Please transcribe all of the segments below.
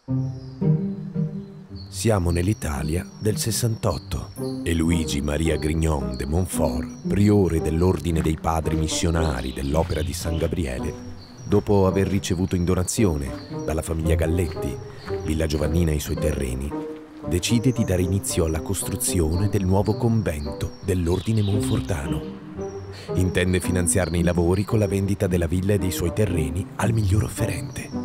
Siamo nell'Italia del 68 e Luigi Maria Grignon de Montfort, priore dell'Ordine dei Padri Missionari dell'Opera di San Gabriele, dopo aver ricevuto in donazione dalla famiglia Galletti Villa Giovannina e i suoi terreni, decide di dare inizio alla costruzione del nuovo convento dell'Ordine Monfortano. Intende finanziarne i lavori con la vendita della villa e dei suoi terreni al miglior offerente.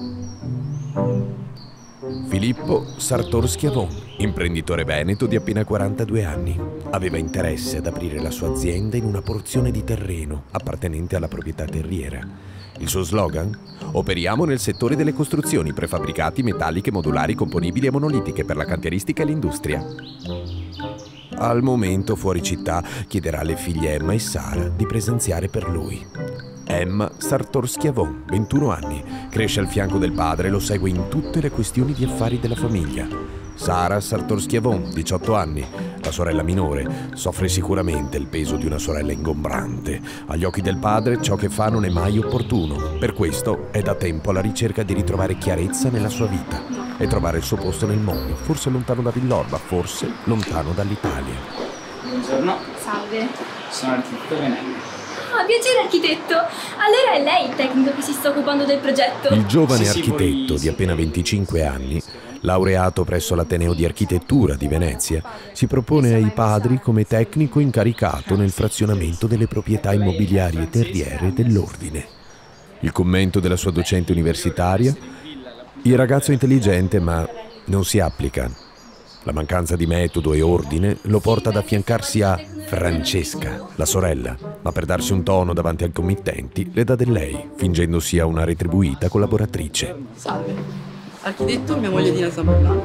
Filippo Sartor Schiavon, imprenditore veneto di appena 42 anni, aveva interesse ad aprire la sua azienda in una porzione di terreno appartenente alla proprietà terriera. Il suo slogan? Operiamo nel settore delle costruzioni, prefabbricati, metalliche, modulari, componibili e monolitiche per la cantieristica e l'industria. Al momento, fuori città, chiederà alle figlie Emma e Sara di presenziare per lui. Emma Sartor Schiavon, 21 anni, cresce al fianco del padre e lo segue in tutte le questioni di affari della famiglia. Sara Sartor Schiavon, 18 anni, la sorella minore, soffre sicuramente il peso di una sorella ingombrante. Agli occhi del padre ciò che fa non è mai opportuno. Per questo è da tempo alla ricerca di ritrovare chiarezza nella sua vita e trovare il suo posto nel mondo, forse lontano da Villorba, forse lontano dall'Italia. Buongiorno. Salve. Sono l'architetto Venelli. Ah, piacere architetto. Allora è lei il tecnico che si sta occupando del progetto? Il giovane Sì, architetto voi- di appena 25 anni, laureato presso l'Ateneo di Architettura di Venezia, si propone ai padri come tecnico incaricato nel frazionamento delle proprietà immobiliari e terriere dell'ordine. Il commento della sua docente universitaria? Il ragazzo è intelligente ma non si applica. La mancanza di metodo e ordine lo porta ad affiancarsi a Francesca, la sorella, ma per darsi un tono davanti ai committenti le dà del lei, fingendo sia una retribuita collaboratrice. Salve. Architetto, mia moglie Dina Zamberlano.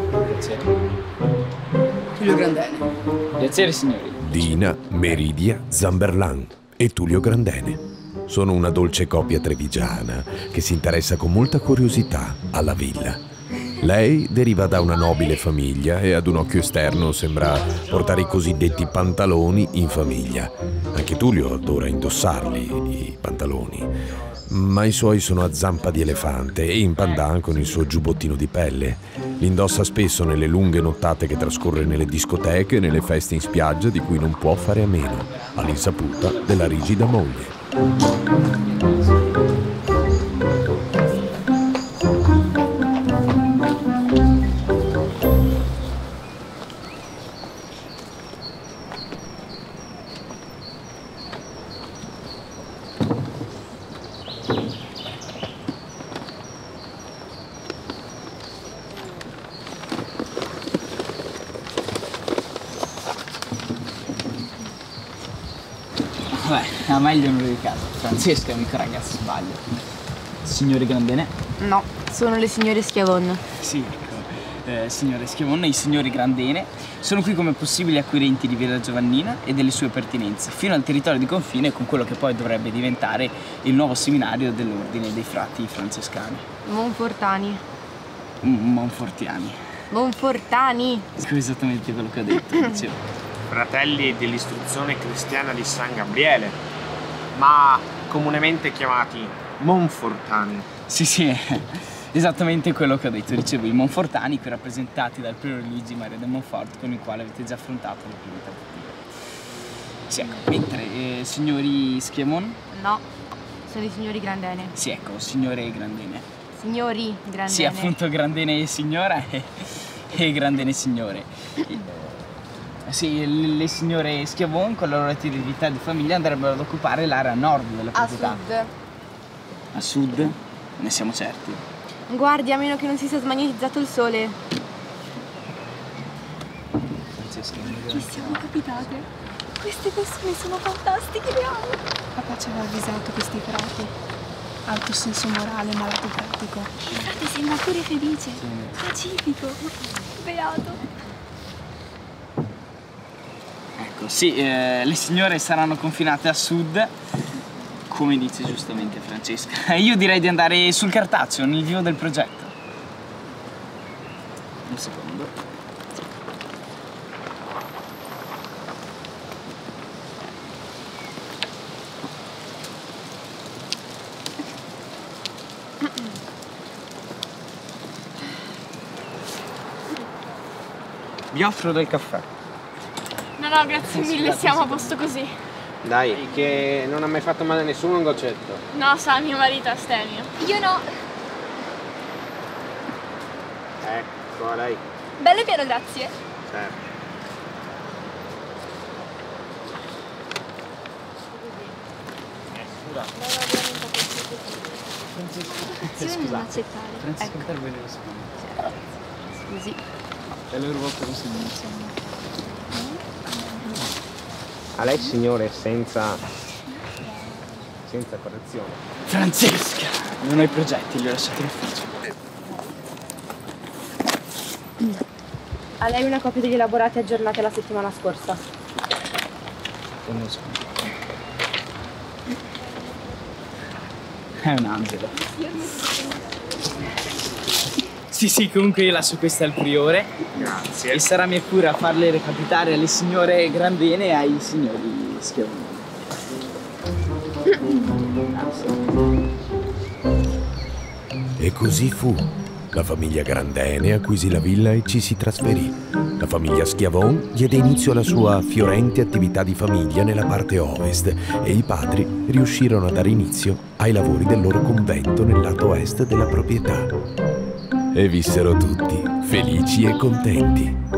Tullio Grandene. Piacere signori. Dina Meridia Zamberlan e Tullio Grandene. Sono una dolce coppia trevigiana che si interessa con molta curiosità alla villa. Lei deriva da una nobile famiglia e ad un occhio esterno sembra portare i cosiddetti pantaloni in famiglia. Anche Tullio adora indossarli, i pantaloni. Ma i suoi sono a zampa di elefante e in pandan con il suo giubbottino di pelle. Li indossa spesso nelle lunghe nottate che trascorre nelle discoteche e nelle feste in spiaggia di cui non può fare a meno, all'insaputa della rigida moglie. Vabbè, a meglio non di casa. Francesca è l'unico ragazzo, sbaglio. Signore Grandene? No, sono le signore Schiavon. Sì, ecco. Signore Schiavon e i signori Grandene sono qui come possibili acquirenti di Villa Giovannina e delle sue pertinenze, fino al territorio di confine con quello che poi dovrebbe diventare il nuovo seminario dell'Ordine dei Frati Francescani. Monfortani. Monfortiani. Monfortani! Esattamente quello che ho detto, dicevo. Fratelli dell'istruzione cristiana di San Gabriele, ma comunemente chiamati Monfortani. Sì, è esattamente quello che ho detto. Dicevo, i Monfortani qui rappresentati dal priore Luigi Maria de Montfort, con il quale avete già affrontato le prime trattative. Sì, ecco, mentre signori Schiavon? No, sono i signori Grandene. Sì, ecco, signore Grandene. Signori Grandene. Sì, appunto, Grandene signora e Grandene signore. Sì, le signore Schiavon con la loro attività di famiglia andrebbero ad occupare l'area nord della A proprietà. sud. A sud? Ne siamo certi. Guardi, a meno che non si sia smagnetizzato il sole. Ci siamo capitate. Queste persone sono fantastiche, le amo. Papà ci aveva avvisato questi frati. Alto senso morale, malato pratico. Il frate sembra pure felice, pacifico, beato. Ecco, sì, le signore saranno confinate a sud, come dice giustamente Francesca. Io direi di andare sul cartaceo, nel vivo del progetto. Un secondo. Vi offro del caffè. No, no, grazie mille, siamo a posto così. Dai, che non ha mai fatto male a nessuno un goccetto. No, sa, mio marito astemio. Io no. Ecco, lei. Bello e pieno, grazie. Certo. Attenzione non accettare. Francisco, Ecco. interviene lo secondo. Scusi. E lo rubo per un secondo. A lei, signore, senza correzione. Francesca! Non ho i progetti, li ho lasciati in ufficio. A lei una copia degli elaborati aggiornati la settimana scorsa. Conosco. È un angelo. Sì, comunque io lascio queste al priore. Grazie. E sarà mia cura farle recapitare alle signore Grandene e ai signori Schiavoni. E così fu. La famiglia Grandene acquisì la villa e ci si trasferì. La famiglia Schiavon diede inizio alla sua fiorente attività di famiglia nella parte ovest e i padri riuscirono a dare inizio ai lavori del loro convento nel lato est della proprietà. E vissero tutti felici e contenti.